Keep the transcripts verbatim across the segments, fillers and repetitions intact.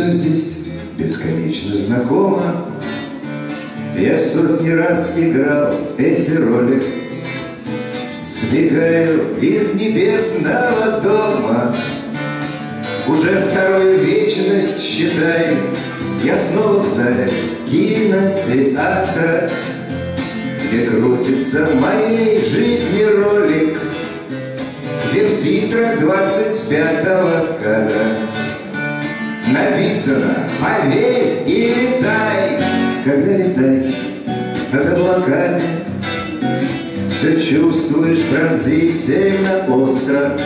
все здесь бесконечно знакомо. Я сотни раз играл эти роли, сбегаю из небесного дома. Уже вторую вечность, считай, я снова в зале кинотеатра, где крутится в моей жизни ролик, где в титрах двадцать пятого кадра написано «Поверь и летай». Когда летаешь над облаками, все чувствуешь пронзительно остро,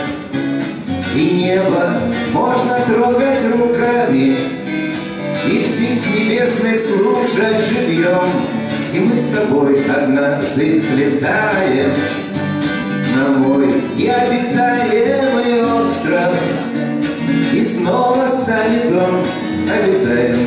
и небо можно трогать руками, и птиц небесных слушать живьем. И мы с тобой однажды взлетаем на мой необитаемый остров, и снова станет он обитаем,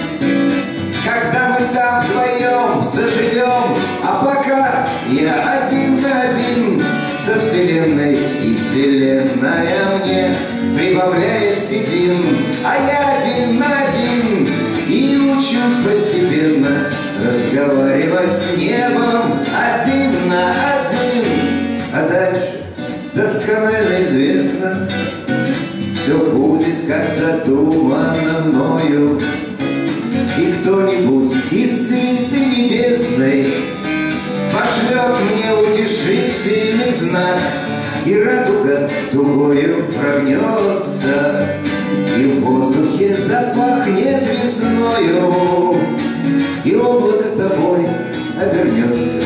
когда мы там вдвоем заживем. А пока я один на один со вселенной, и вселенная мне прибавляет седин, а я один на один и учусь постепенно разговаривать с небом один на один. А дальше досконально известно, все будет, как задумано мною, и кто-нибудь из цветы небесной пошлет мне утешительный знак, и радуга дугою прогнется, и в воздухе запахнет весною, и облако тобой обернется.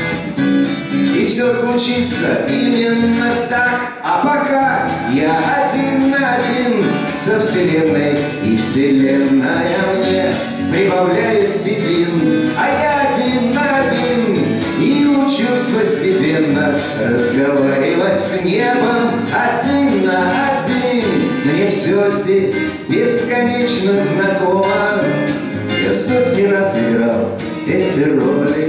И все случится именно так. А пока я один на один со вселенной, и вселенная мне прибавляет седин, а я один на один и учусь постепенно разговаривать с небом один на один. Мне все здесь бесконечно знакомо. Я сотни раз играл эти роли,